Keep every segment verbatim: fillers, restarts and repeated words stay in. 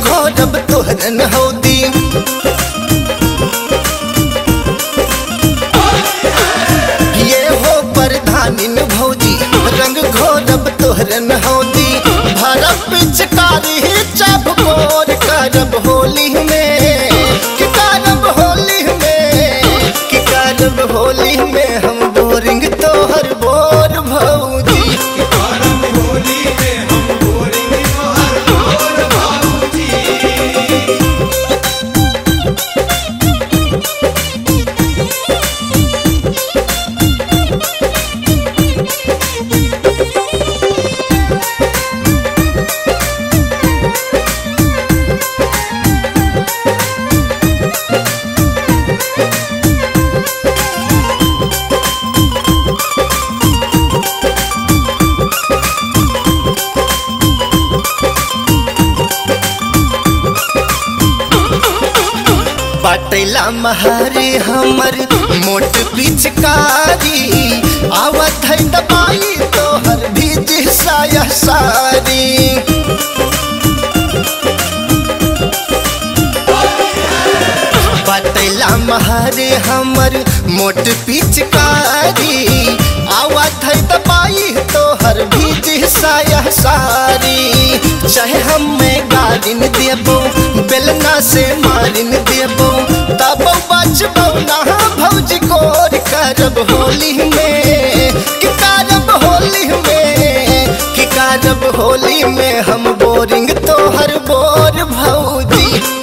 घोरब तोहरन हौदी। ये हो प्रधानिन भौजी रंग घोरब तोहरन हौदी। भरब पिचकारी जब मोर करब होली में कि करब होली में कि करब होली में हम बोरिंग तोहर बोर भौजी। बाटैला महारे हमर मोट पिचकारी। आवत है दबाई तोहर भीज साया सारी। बाटैला महारे हमर मोट पिचकारी। आवत है दबाई तोहर भीज साया सारी। चाहे हमें गारिन देबो बेलना से मारिन देबो तब बचबो ना भौजी कोर करब होली में कि करब होली में कि करब होली में हम बोरिंग तोहर बोर भौजी।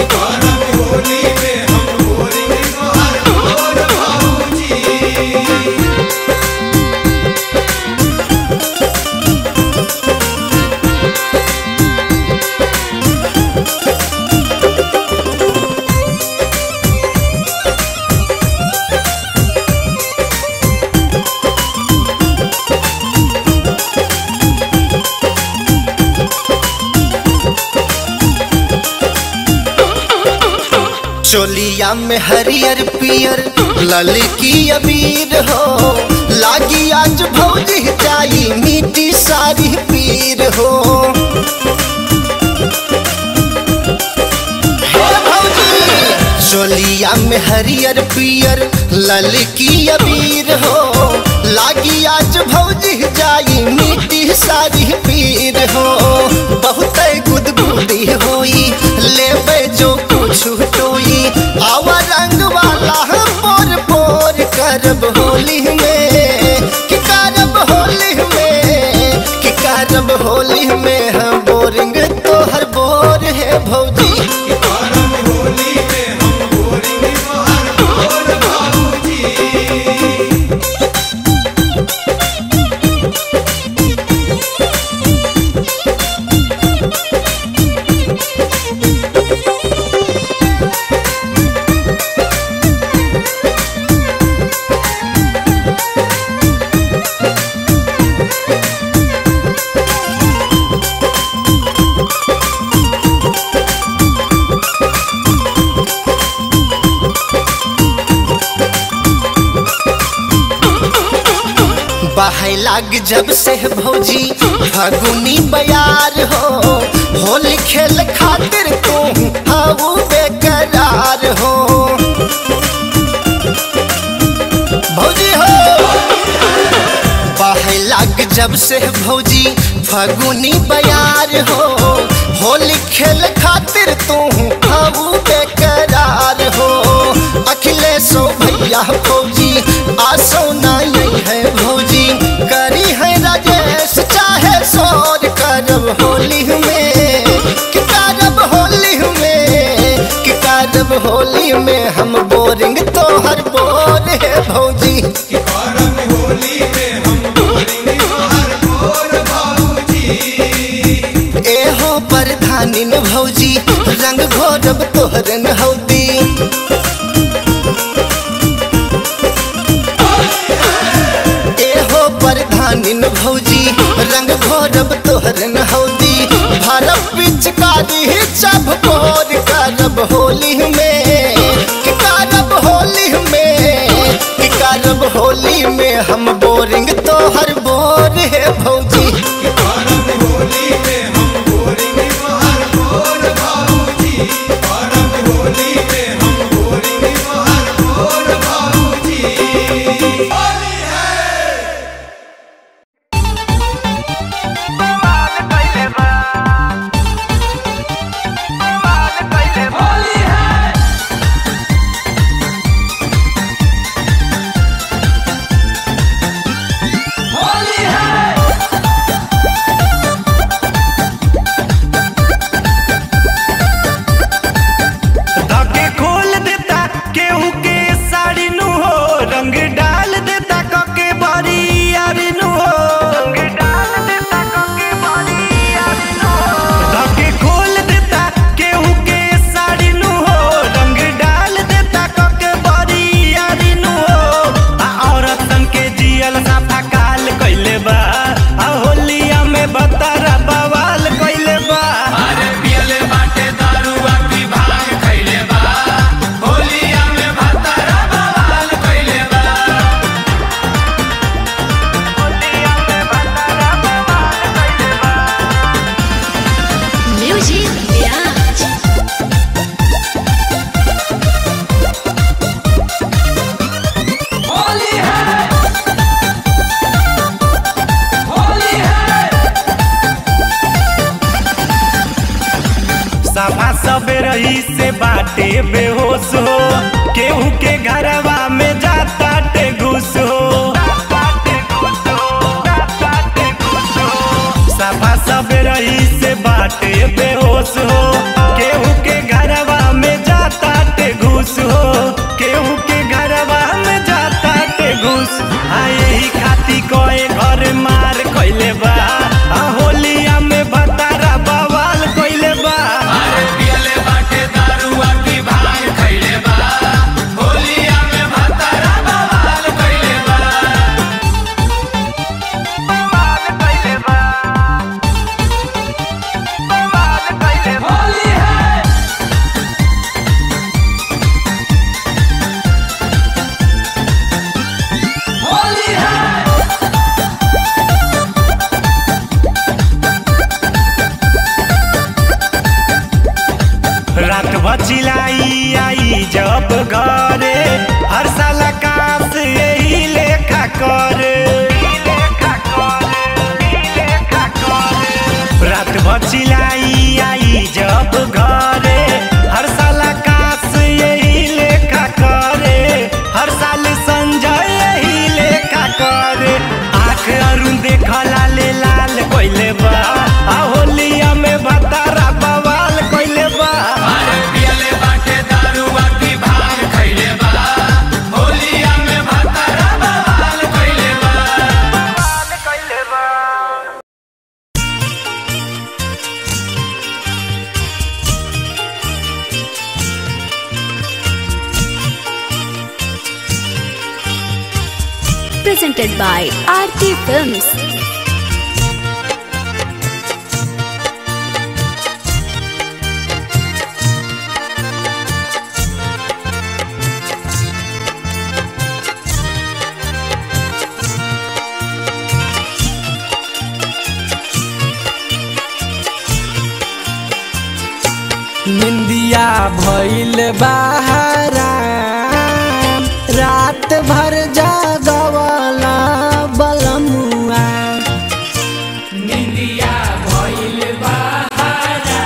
चोलिया में हरियर पियर ललकी अबीर हो। लागी आज भौजी जाई मीठी सारी पीर हो। हे भौजी चोलिया में हरियर पियर ललकी अबीर हो। लागी आज भौजी जाई मीठी सारी पीर हो। बहुत गुदगुदी होई लेबे जो कुछ टोई। आवा रंग वाला पोर पोर करब होली में कि करब होली में कि करब होली में हम बोरिंग तोहर बोर है भौजी। बहाय लाग जब से भौजी फागुनी बयार हो। होली खेल खातिर तू हाउ बेकरार हो भौजी हो। बहाय लाग जब से भौजी फागुनी बयार हो। होली खेल खातिर तू हाउ बेकरार हो। अखिलेशो भैया भौजी आसो नहीं है भौजी। करी है राजेश चाहे शोर करब होली में कि करब होली में कि करब होली में हम बोरिंग तोहर बोर है भौजी। ए हो प्रधानिन भौजी रंग घोरब तोहरन हौदी। प्रधानिन भौजी रंग घोरब तोहरन हौदी। भरब पिचकारी जब मोर करब होली में कि करब होली में कि करब होली में हम बोरिंग तोहर बोर है भौजी। होली में हम बोरिंग तोहर बोर भौजी। सब रही से बाटे बेहोश हो, केहू के घरवा में जाता टे घुस हो। सफा सब रही से बाटे बेहोश हो, केहू के घरवा में जाता टे घुस हो, केहू के घरवा में जाता टे घुस। आ यही खाती कोई घर मार कइले बा, आ होलिया में भतारा बवाल कइले बा। अरे पियले बाटे दारुआ की भांग खइले बा, होलिया में भतारा बवाल कइले बा। बवाल कइले बा, बवाल कइले बा। होली है होली है रात बचिलाई आई जब घरे, हर साल काश यही लेखा करे। रात बचिलाई आई जब घरे, हर साल काश यही लेखा करे, हर साल संजय यही लेखा करे। आँख अरुण देखला ले लाल कोइले बा, आ होलिया में भतारा बवाल कोइले बा। अरे पियले बाटे दारुआ की भांग खइले बा, होलिया में भतारा बवाल कइले बा। बवाल कइले बा। Presented by Aarti Films. निंदिया भइल बहारा, रात भर जागवला बलमुआ। निंदिया भइल बहारा,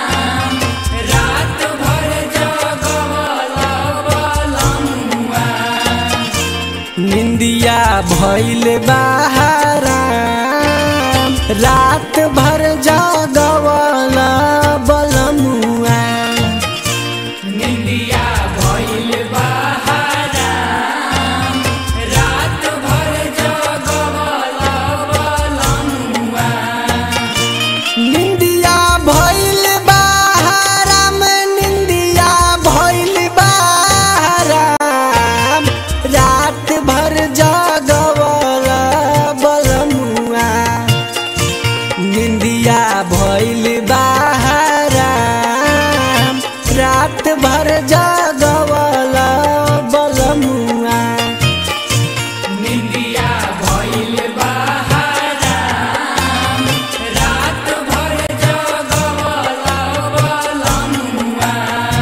रात भर जगवला बलमुआ। निंदिया भइल बहारा, रात भर जागवला बलमुआ। निंदिया भइल बहारा, रात भर जगवला बलमुआ। निंदिया भइल बहारा में, निंदिया भइल बहारा, रात भर जागवला बलमुआ। निंदिया भइल बहारा, रात भर जागवला बलमुआ। निंदिया भइल बहारा, रात भर जगवला बलमुआ।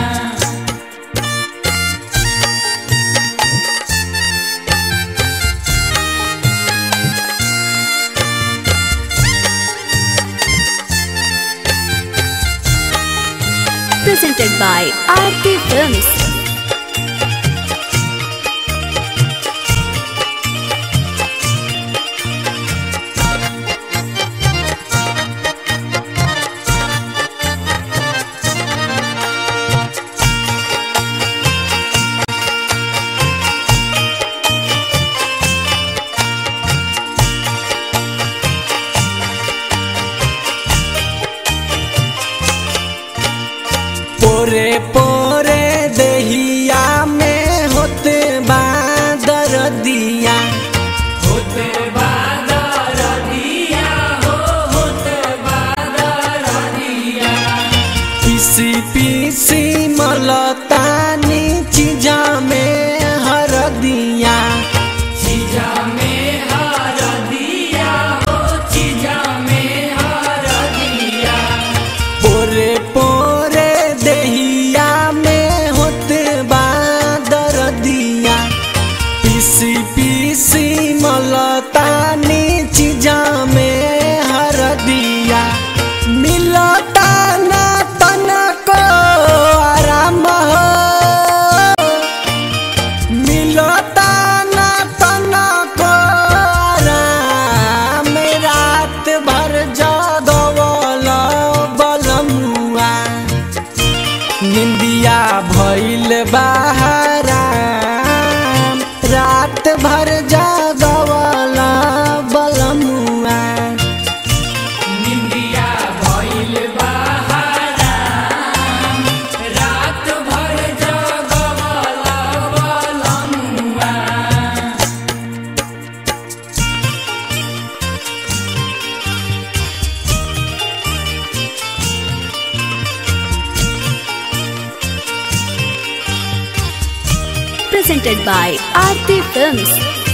Presented by Aarti Films. पोरे पोरे दहिया में होते बादर दिया, होते बादर दिया हो, होते बादर दिया। पीसी पीसी मलतानी चीजा में हर दिया। चीजा में हर दिया हो, चीजा में हर दिया। पोरे पोरे दहिया में होते बादर दिया, पीसी पीसी मलतानी चीजा में हर दिया। मिलता ना तना को निंदिया भइल बहारा रात भर जागवला बलमुआ निंदिया भइल बहारा रात भर जगवला बलमुआ Presented by Aarti Films.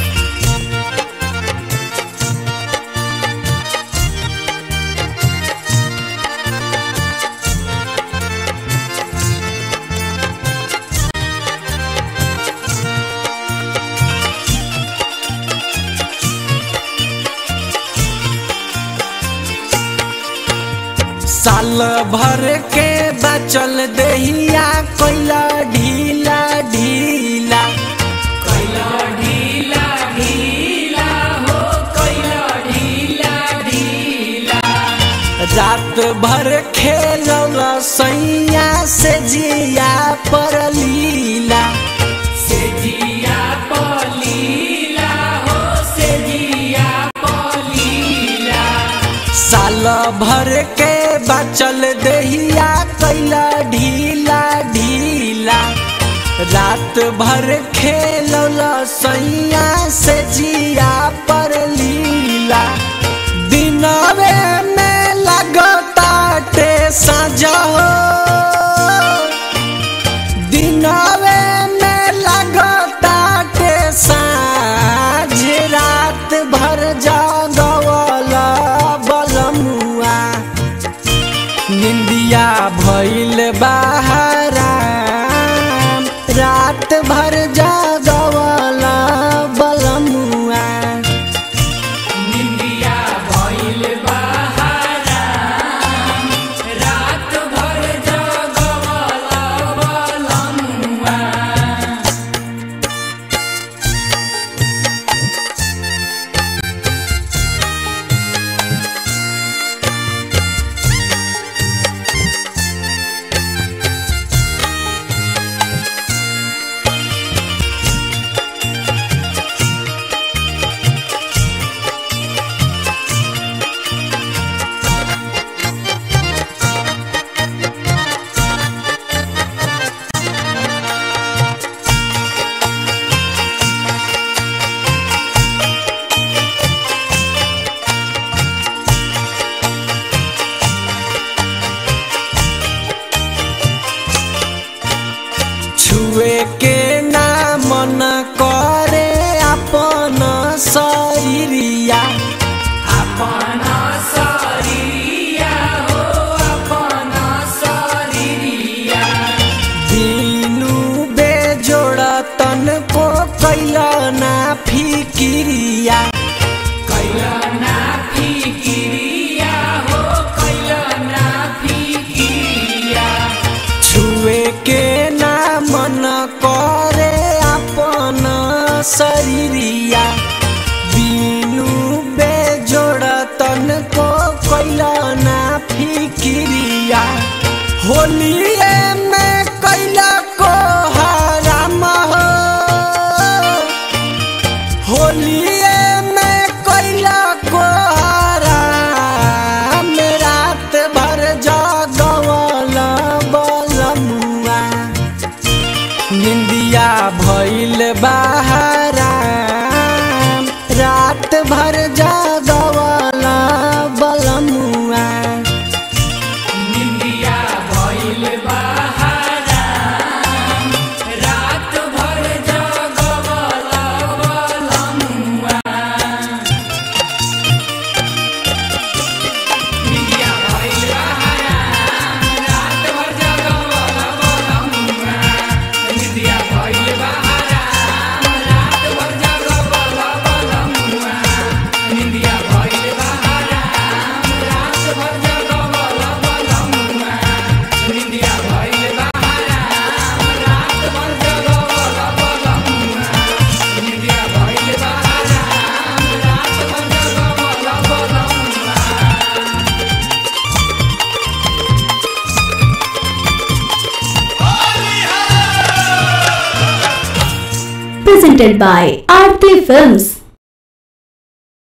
साल भर के बचल दहिया कोइला ढीला ढीला कैला ढीला ढीला हो कैला ढीला ढीला रात भर खेलल सैया से जिया पर लीला से जिया पलीला हो से जिया पलीला साल भर के बचल दहिया कैला ढीला ढीला रात भर खेलल सैया से जिया पर लीला दिनवे में लगताटे साँझ हो दिनवे में लगताटे साँझ रात भर जागवला बलमुआ निंदिया भइल बहारा रात भर जागवला बलमुआ निंदिया भइल बहारा रात भर जगवला बलमुआ छुए के ना मन करे अपन शरीरिया अपना शरीरिया हो अपना शरीरिया दिनु बेजोड़ तन को कैला ना फिकिरिया कैला ना फिकिरिया हो कैला ना फिकिरिया छुए के ना मन करे अपन शरीरिया बिनु बेजोड़ तन को कैला ना फिकिरिया होलिए में कैला को हराम हो होलिए में कैला को हराम रात भर जागवला बलमुआ निंदिया भइल बहारा रात भर जागवला बलमुआ निंदिया भइल presented by Aarti Films.